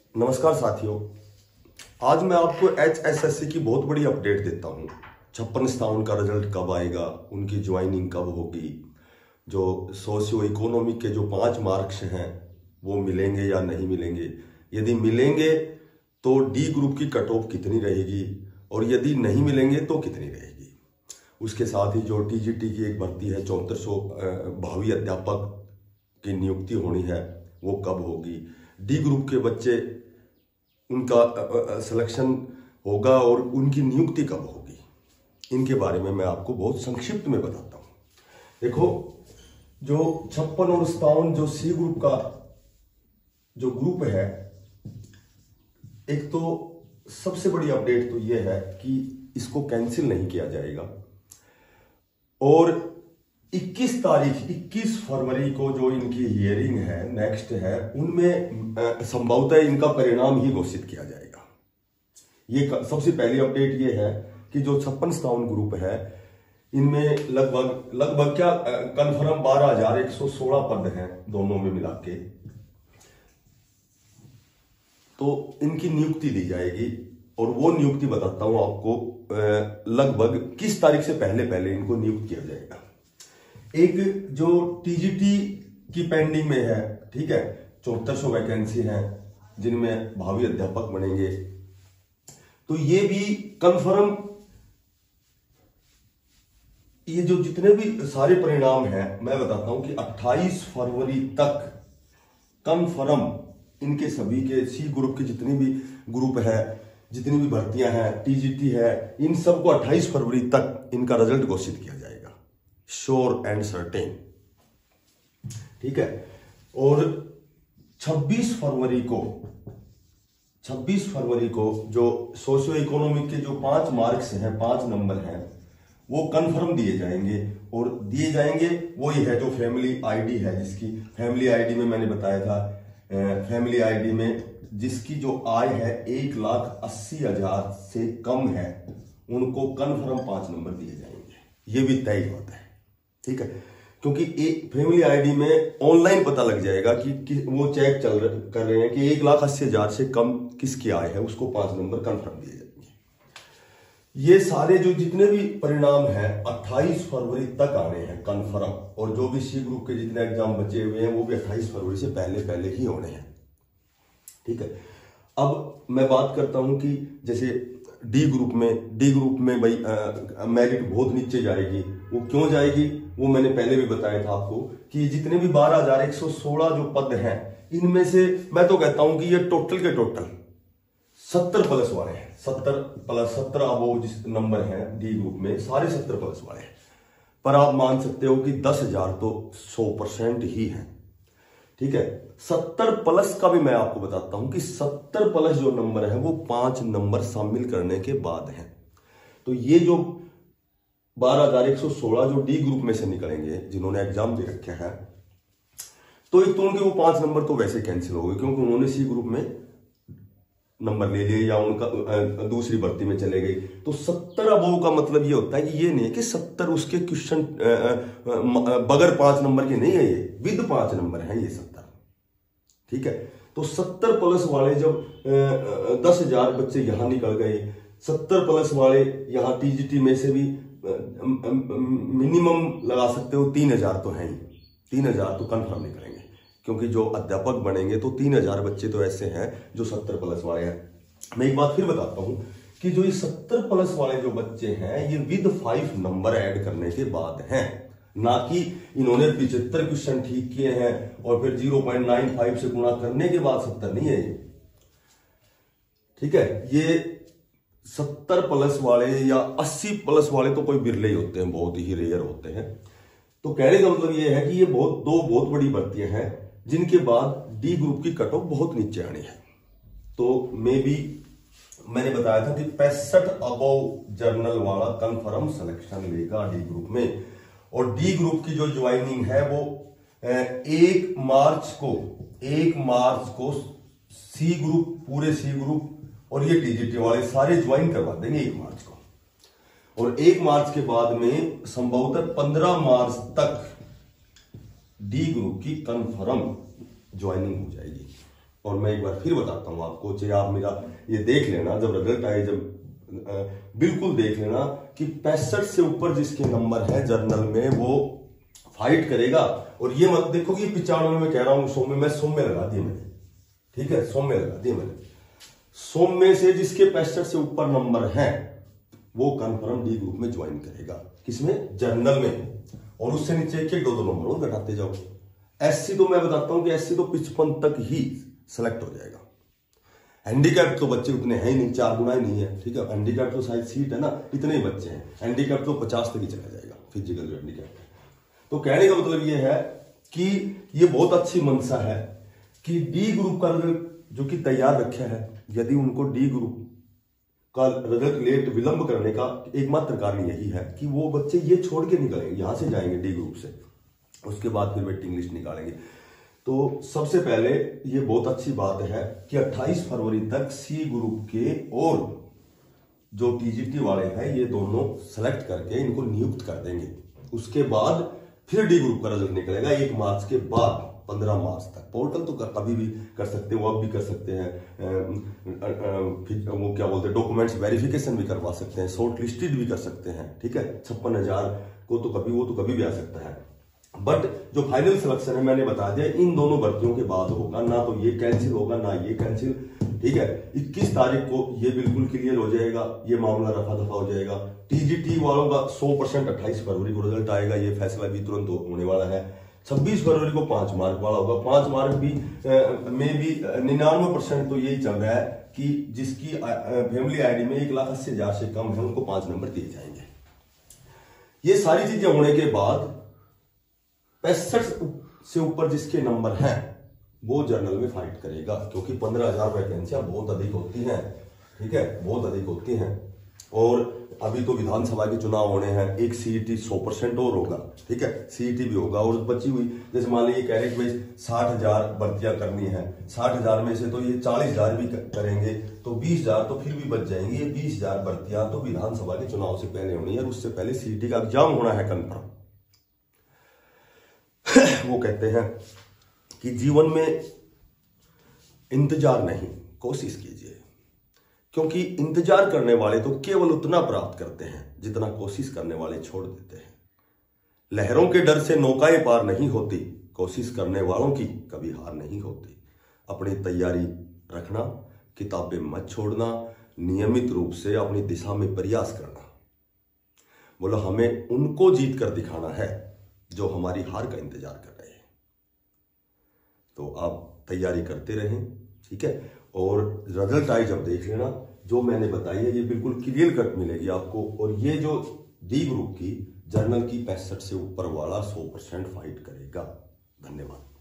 नमस्कार साथियों, आज मैं आपको HSSC की बहुत बड़ी अपडेट देता हूँ। 56-57 का रिजल्ट कब आएगा, उनकी ज्वाइनिंग कब होगी, जो सोशियो इकोनॉमिक के जो 5 मार्क्स हैं वो मिलेंगे या नहीं मिलेंगे, यदि मिलेंगे तो डी ग्रुप की कट ऑफ कितनी रहेगी और यदि नहीं मिलेंगे तो कितनी रहेगी। उसके साथ ही जो TGT की एक भर्ती है 7400 भावी अध्यापक की नियुक्ति होनी है वो कब होगी, डी ग्रुप के बच्चे उनका सिलेक्शन होगा और उनकी नियुक्ति कब होगी, इनके बारे में मैं आपको बहुत संक्षिप्त में बताता हूं। देखो, जो 56 और 57 जो सी ग्रुप का जो ग्रुप है, एक तो सबसे बड़ी अपडेट तो यह है कि इसको कैंसिल नहीं किया जाएगा और 21 फरवरी को जो इनकी हियरिंग है नेक्स्ट है, उनमें संभवतः इनका परिणाम ही घोषित किया जाएगा। ये सबसे पहली अपडेट ये है कि जो 56-57 ग्रुप है इनमें लगभग क्या कंफर्म 12,116 पद हैं दोनों में मिला के, तो इनकी नियुक्ति दी जाएगी और वो नियुक्ति बताता हूं आपको लगभग किस तारीख से पहले इनको नियुक्त किया जाएगा। एक जो TGT की पेंडिंग में है, ठीक है, 7400 वैकेंसी है जिनमें भावी अध्यापक बनेंगे, तो ये भी कंफर्म, ये जो जितने भी सारे परिणाम हैं मैं बताता हूं कि 28 फरवरी तक कंफर्म इनके सभी के सी ग्रुप के जितने भी ग्रुप है, जितनी भी भर्तियां हैं, TGT है, इन सबको 28 फरवरी तक इनका रिजल्ट घोषित किया जाएगा, श्योर एंड सर्टेन, ठीक है। और 26 फरवरी को जो सोशियो इकोनॉमिक के जो 5 मार्क्स हैं, 5 नंबर हैं, वो कंफर्म दिए जाएंगे और दिए जाएंगे वही है जो फैमिली आईडी है, जिसकी फैमिली आईडी में मैंने बताया था, फैमिली आईडी में जिसकी जो आय है 1,80,000 से कम है उनको कंफर्म 5 नंबर दिए जाएंगे। ये भी तय बात है, ठीक है, क्योंकि एक फैमिली आईडी में ऑनलाइन पता लग जाएगा कि वो चेक कर रहे हैं कि 1,80,000 से कम किसकी आय है, उसको 5 नंबर कंफर्म दिए जाएंगे। ये सारे जो जितने भी परिणाम हैं 28 फरवरी तक आने हैं कंफर्म, और जो भी सी ग्रुप के जितने एग्जाम बचे हुए हैं वो भी 28 फरवरी से पहले ही होने हैं, ठीक है। अब मैं बात करता हूं कि जैसे डी ग्रुप में भाई मेरिट बहुत नीचे जाएगी। वो क्यों जाएगी वो मैंने पहले भी बताया था आपको कि जितने भी 12,116 जो पद हैं, इनमें से मैं तो कहता हूं कि ये टोटल के टोटल 70 प्लस वाले हैं, 70 अबोव जिस नंबर हैं डी ग्रुप में, सारे 70 प्लस वाले हैं। पर आप मान सकते हो कि 10,000 तो 100% ही है, ठीक है। 70 प्लस का भी मैं आपको बताता हूं कि 70 प्लस जो नंबर है वो 5 नंबर शामिल करने के बाद है। तो ये जो 12,116 जो डी ग्रुप में से निकलेंगे जिन्होंने एग्जाम दे रखे हैं, तो एक तो उनके वो 5 नंबर तो वैसे कैंसिल हो गए क्योंकि उन्होंने सी ग्रुप में नंबर ले लिए या उनका दूसरी भर्ती में चले गए। तो 70 अबोव का मतलब ये होता है कि ये नहीं है कि 70 उसके क्वेश्चन बगैर 5 नंबर के नहीं है, ये विद 5 नंबर है ये 70, ठीक है। तो 70 प्लस वाले जब 10,000 बच्चे यहां निकल गए, 70 प्लस वाले यहां TGT में से भी मिनिमम लगा सकते हो 3,000 तो है ही, 3,000 तो कंफर्म निकलेंगे क्योंकि जो अध्यापक बनेंगे तो 3,000 बच्चे तो ऐसे हैं जो 70 प्लस वाले हैं। मैं एक बात फिर बताता हूं कि जो ये 70 प्लस वाले जो बच्चे हैं ये विद 5 नंबर ऐड करने के बाद हैं, ना कि इन्होंने 75 क्वेश्चन ठीक किए हैं और फिर 0.95 से गुणा करने के बाद 70 नहीं है ये, ठीक है। ये 70 प्लस वाले या 80 प्लस वाले तो कोई बिरले ही होते हैं, बहुत ही रेयर होते हैं। तो कहने का मतलब ये है कि ये दो बहुत बड़ी भर्तियां हैं जिनके बाद डी ग्रुप की कट ऑफ बहुत नीचे आनी है। तो मैंने बताया था कि 65 अबव जर्नल वाला कंफर्म सिलेक्शन लेगा डी ग्रुप में, और डी ग्रुप की जो ज्वाइनिंग है वो 1 मार्च को सी ग्रुप, पूरे सी ग्रुप और ये TGT वाले सारे ज्वाइन करवा देंगे 1 मार्च को, और 1 मार्च के बाद में संभवतः 15 मार्च तक डी ग्रुप की कंफर्म ज्वाइनिंग हो जाएगी। और मैं एक बार फिर बताता हूं आपको, चाहे आप मेरा ये देख लेना जब रिजल्ट आए, जब बिल्कुल देख लेना कि 65 से ऊपर जिसके नंबर है जर्नल में वो फाइट करेगा। और ये मत देखो कि 95 में कह रहा हूं 100 में, मैं 100 में लगा दिए मैंने, ठीक है 100 में लगा दिए मैंने। 100 में से जिसके 65 से ऊपर नंबर है वो कन्फर्म डी ग्रुप में ज्वाइन करेगा। किसमें? जर्नल में। और उससे नीचे एक दो नंबर और घटाते जाओ। एससी तो मैं बताता हूं कि एससी तो 55 तक ही सेलेक्ट हो जाएगा। हैंडीकैप तो बच्चे उतने हैं ही नहीं, 4 गुना ही नहीं है, ठीक है। हैंडीकैप तो शायद सीट है ना, इतने ही बच्चे हैं। हैंडीकैप तो 50 तक ही चला जाएगा, फिजिकल हैंडीकैप। तो कहने का मतलब ये है कि ये बहुत अच्छी मंशा है कि डी ग्रुप का रिजल्ट जो कि तैयार रखा है, यदि उनको डी ग्रुप का रिजल्ट लेट विलंब करने का एकमात्र कारण यही है कि वो बच्चे ये छोड़ के निकलेंगे, यहां से जाएंगे डी ग्रुप से, उसके बाद फिर वेटिंग लिस्ट निकालेंगे। तो सबसे पहले ये बहुत अच्छी बात है कि 28 फरवरी तक सी ग्रुप के और जो टीजीटी वाले हैं ये दोनों सेलेक्ट करके इनको नियुक्त कर देंगे। उसके बाद फिर डी ग्रुप का रिजल्ट निकलेगा 1 मार्च के बाद 15 मार्च तक। पोर्टल तो कभी भी कर सकते हैं, वो अब भी कर सकते हैं, वो क्या बोलते हैं, डॉक्यूमेंट्स वेरिफिकेशन भी करवा सकते हैं, शॉर्ट लिस्टेड भी कर सकते हैं, ठीक है। 56,000 को तो कभी वो तो कभी भी आ सकता है। बट जो फाइनल सिलेक्शन है मैंने बता दिया इन दोनों भर्तियों के बाद होगा, ना तो ये कैंसिल होगा ना ये कैंसिल, ठीक है। 21 तारीख को ये बिल्कुल क्लियर हो जाएगा, ये मामला रफा दफा हो जाएगा। टीजीटी वालों का 100% 28 फरवरी को रिजल्ट आएगा, ये फैसला भी तुरंत होने वाला है। 26 फरवरी को 5 मार्क वाला होगा। 5 मार्क भी में भी 99% तो यही चल रहा है कि जिसकी फैमिली आईडी में 1,80,000 से कम है उनको 5 नंबर दिए जाएंगे। ये सारी चीजें होने के बाद 65 से ऊपर जिसके नंबर हैं वो जर्नल में फाइट करेगा, क्योंकि 15,000 वैकेंसियां बहुत अधिक होती हैं, ठीक है, बहुत अधिक होती हैं। और अभी तो विधानसभा के चुनाव होने हैं, एक सीईटी 100% और होगा, ठीक है, सीईटी भी होगा। और बची हुई जैसे मान लीजिए कह रहे कि भाई 60,000 भर्तियां करनी है, 60,000 में से तो ये 40,000 भी करेंगे तो 20,000 तो फिर भी बच जाएंगे। ये 20,000 भर्तियां तो विधानसभा के चुनाव से पहले होनी है, उससे पहले सीईटी का एग्जाम होना है कन्फर्म। वो कहते हैं कि जीवन में इंतजार नहीं, कोशिश कीजिए, क्योंकि इंतजार करने वाले तो केवल उतना प्राप्त करते हैं जितना कोशिश करने वाले छोड़ देते हैं। लहरों के डर से नौकाएं पार नहीं होती, कोशिश करने वालों की कभी हार नहीं होती। अपनी तैयारी रखना, किताबें मत छोड़ना, नियमित रूप से अपनी दिशा में प्रयास करना। बोलो हमें उनको जीत कर दिखाना है जो हमारी हार का इंतजार कर रहे हैं। तो आप तैयारी करते रहें, ठीक है। और रिजल्ट आई जब देख लेना, जो मैंने बताई है ये बिल्कुल क्लियर कट मिलेगी आपको। और ये जो डी ग्रुप की जर्नल की 65 से ऊपर वाला 100% फाइट करेगा। धन्यवाद।